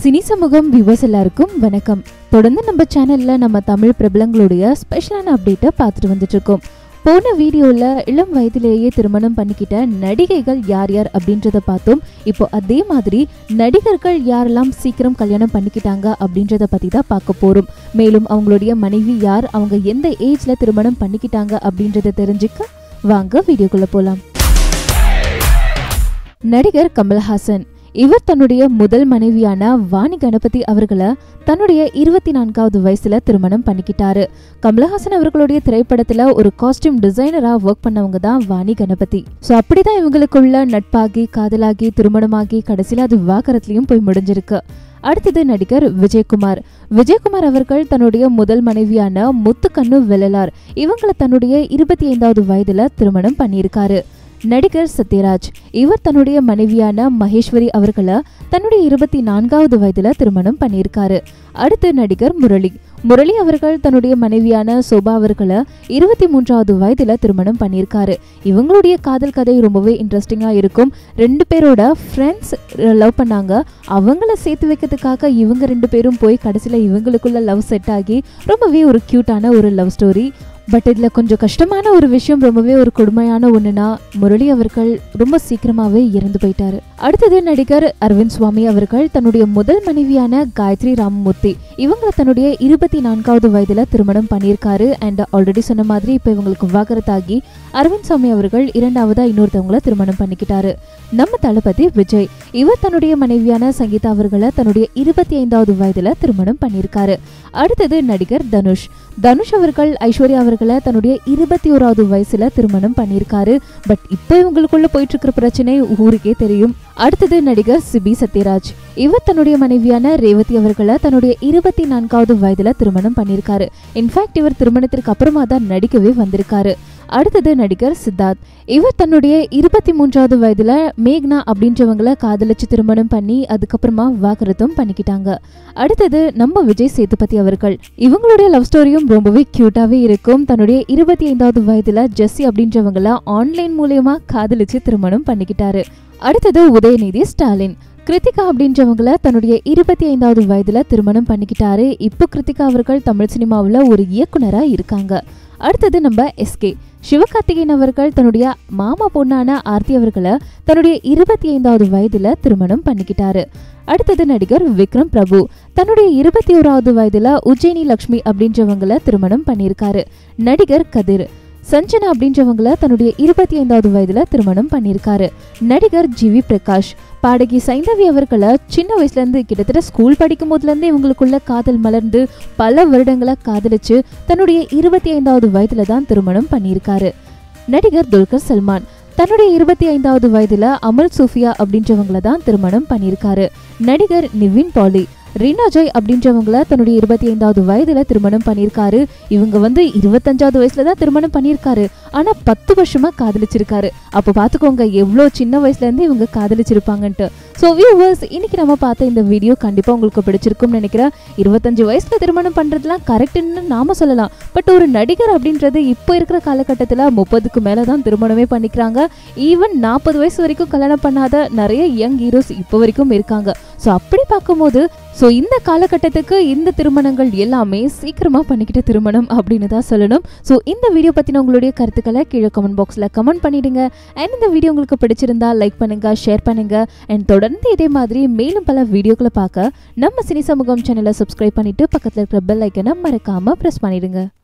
Cine சமூகம் viewers எல்லாருக்கும் வணக்கம். தொடர்ந்து நம்ம சேனல்ல நம்ம தமிழ் பிரபலங்களுடைய ஸ்பெஷலான அப்டேட்டை பார்த்துட்டு வந்துட்டு இருக்கோம். போன வீடியோல இளம் வயதிலேயே திருமணம் பண்ணிக்கிட்ட நடிகைகள் யார் யார் அப்படின்றத பார்த்தோம். இப்போ அதே மாதிரி நடிகர்கள் யாரெல்லாம் சீக்கிரம் கல்யாணம் பண்ணிக்கிட்டாங்க அப்படின்றத பத்தி தான் பார்க்க போறோம். மேலும் அவங்களுடைய மனைவி யார், அவங்க எந்த ஏஜ்ல திருமணம் பண்ணிக்கிட்டாங்க அப்படின்றத தெரிஞ்சுக்க வாங்க வீடியோக்குள்ள போலாம். நடிகர் கமல்ஹாசன் இவர் தன்னுடைய முதல் மனைவியான வாணி கணபதி அவர்களை தன்னுடைய 24வது வயசுல திருமணம் பண்ணிக்கிட்டாரு. கமல்ஹாசன் அவர்களுடைய திரைப்படத்துல ஒரு காஸ்டியூம் டிசைனரா ஒர்க் பண்ணவங்க தான் வாணி கணபதி. சோ அப்படிதான் இவங்களுக்குள்ள நட்பாகி காதலாகி திருமணமாகி கடைசியில அது விவாகரத்துலயும் போய் முடிஞ்சிருக்கு. அடுத்தது நடிகர் விஜயகுமார். விஜயகுமார் அவர்கள் தன்னுடைய முதல் மனைவியான முத்துக்கண்ணு வெள்ளலார் இவங்களை தன்னுடைய 25வது வயதுல திருமணம் பண்ணியிருக்காரு. நடிகர் சத்யராஜ் இவர் தன்னுடைய மனைவியான மகேஸ்வரி அவர்களை தன்னுடைய 24வது வயதுல திருமணம் பண்ணியிருக்காரு. அடுத்து நடிகர் முரளி அவர்கள் தன்னுடைய மனைவியான சோபா அவர்களை 23வது வயதுல திருமணம் பண்ணியிருக்காரு. இவங்களுடைய காதல் கதை ரொம்பவே இன்ட்ரெஸ்டிங்கா இருக்கும். 2 பேரோட ஃப்ரெண்ட்ஸ் லவ் பண்ணாங்க. அவங்கள சேர்த்து வைக்கிறதுக்காக இவங்க 2 பேரும் போய் கடைசியில இவங்களுக்குள்ள லவ் செட் ஆகி ரொம்பவே ஒரு கியூட்டான ஒரு லவ் ஸ்டோரி. பட் இதுல கொஞ்சம் கஷ்டமான ஒரு விஷயம், ரொம்பவே ஒரு கொடுமையான ஒண்ணுனா முரளி அவர்கள் ரொம்ப சீக்கிரமாவே இறந்து போயிட்டாரு. அடுத்தது நடிகர் அரவிந்த் சுவாமி அவர்கள் தன்னுடைய முதல் மனைவியான காயத்ரி ராமமூர்த்தி இவங்களை தன்னுடைய 24வது வயதுல திருமணம் பண்ணியிருக்காரு. அண்ட் ஆல்ரெடி சொன்ன மாதிரி இப்ப இவங்களுக்கு விவாகரத்தாகி அரவிந்த் சுவாமி அவர்கள் இரண்டாவதா இன்னொருத்தவங்களை திருமணம் பண்ணிக்கிட்டாரு. நம்ம தளபதி விஜய் இவர் தன்னுடைய மனைவியான சங்கீதா அவர்களை தன்னுடைய 25வது வயதுல திருமணம் பண்ணியிருக்காரு. அடுத்தது நடிகர் தனுஷ் அவர்கள் ஐஸ்வர்யா அவர்களை தன்னுடைய 21வது வயசுல திருமணம் பண்ணியிருக்காரு. பட் இப்போ இவங்களுக்குள்ள போயிட்டு இருக்கிற பிரச்சனை ஊருக்கே தெரியும். அடுத்தது நடிகர் சிபி சத்யராஜ் இவர் தன்னுடைய மனைவியான ரேவதி அவர்களை தன்னுடைய 24வது வயதுல திருமணம் பண்ணியிருக்காரு. இன்ஃபேக்ட் இவர் திருமணத்திற்கு அப்புறமா தான் நடிக்கவே வந்திருக்காரு. அடுத்தது நடிகர் சித்தார்த் இவர் தன்னுடைய 23வது வயதுல மேக்னா அப்படின்றவங்களை காதலிச்சு திருமணம் பண்ணி அதுக்கப்புறமா விவாகரத்தும் பண்ணிக்கிட்டாங்க. அடுத்தது நம்ம விஜய் சேதுபதி அவர்கள் இவங்களுடைய லவ் ஸ்டோரியும் ரொம்பவே கியூட்டாவே இருக்கும். தன்னுடைய 25வது வயதுல ஜெஸ்ஸி அப்படின்றவங்கள ஆன்லைன் மூலமா காதலிச்சு திருமணம் பண்ணிக்கிட்டாரு. அடுத்தது உதயநிதி ஸ்டாலின் கிருத்திகா அப்படின்றவங்கள தன்னுடைய 25வது வயதுல திருமணம் பண்ணிக்கிட்டாரு. இப்போ கிருத்திகா அவர்கள் தமிழ் சினிமாவில் ஒரு இயக்குனரா இருக்காங்க. அடுத்தது நம்ம எஸ்கே சிவகார்த்திகேயன் அவர்கள் தன்னுடைய மாமா பொண்ணான ஆர்த்தி அவர்களை தன்னுடைய 25வது வயதுல திருமணம் பண்ணிக்கிட்டாரு. அடுத்தது நடிகர் விக்ரம் பிரபு தன்னுடைய 21வது வயதுல உஜ்ஜயினி லக்ஷ்மி அப்படின்றவங்கள திருமணம் பண்ணியிருக்காரு. நடிகர் கதிர் சஞ்சனா அப்படின்றவங்கள தன்னுடைய 25வது வயதுல திருமணம் பண்ணியிருக்காரு. நடிகர் ஜிவி பிரகாஷ் பாடகி சைந்தவி அவர்களை சின்ன வயசுல இருந்து கிட்டத்தட்ட ஸ்கூல் படிக்கும் போதுல இருந்து இவங்களுக்குள்ள காதல் மலர்ந்து பல வருடங்களா காதலிச்சு தன்னுடைய 25வது வயதுல தான் திருமணம் பண்ணியிருக்காரு. நடிகர் துல்கர் சல்மான் தன்னுடைய 25வது வயதுல அமல் சூஃபியா அப்படின்றவங்கள தான் திருமணம் பண்ணியிருக்காரு. நடிகர் நிவின் பாலி ரீனா ஜாய் அப்படின்றவங்கள தன்னுடைய 25வது வயதுல திருமணம் பண்ணியிருக்காரு. இவங்க 25வது வயசுல தான் திருமணம் பண்ணியிருக்காரு. ஆனா 10 வருஷமா காதலிச்சிருக்காரு. அப்ப பாத்துக்கோங்க எவ்வளோ சின்ன வயசுல இருந்து இவங்க காதலிச்சிருப்பாங்கன்ட்டு. ஸோ வியூவர்ஸ், இன்னைக்கு நம்ம பார்த்த இந்த வீடியோ கண்டிப்பா உங்களுக்கு பிடிச்சிருக்கும்னு நினைக்கிறேன். 25 வயசுல திருமணம் பண்றதுலாம் கரெக்ட்னு நாம சொல்லலாம். பட் ஒரு நடிகர் அப்படின்றது இப்போ இருக்கிற காலகட்டத்துல 30க்கு மேலதான் திருமணமே பண்ணிக்கிறாங்க. ஈவன் 40 வயசு வரைக்கும் கல்யாணம் பண்ணாத நிறைய யங் ஹீரோஸ் இப்போ வரைக்கும் இருக்காங்க. ஸோ அப்படி பார்க்கும்போது இந்த காலகட்டத்துக்கு இந்த திருமணங்கள் எல்லாமே சீக்கிரமா பண்ணிக்கிட்ட திருமணம் அப்படின்னு தான் சொல்லணும். ஸோ இந்த வீடியோ பத்தின உங்களுடைய கருத்துக்களை கீழே கமெண்ட் பாக்ஸ்ல கமெண்ட் பண்ணிடுங்க. அண்ட் இந்த வீடியோ உங்களுக்கு பிடிச்சிருந்தா லைக் பண்ணுங்க, ஷேர் பண்ணுங்க. அண்ட் தொடர்ந்து இதே மாதிரி மேலும் பல வீடியோக்களை பார்க்க நம்ம சினி சமூகம் சேனலை சப்ஸ்கிரைப் பண்ணிட்டு பக்கத்துல இருக்கிற பெல் ஐக்கனை மறக்காம பிரஸ் பண்ணிடுங்க.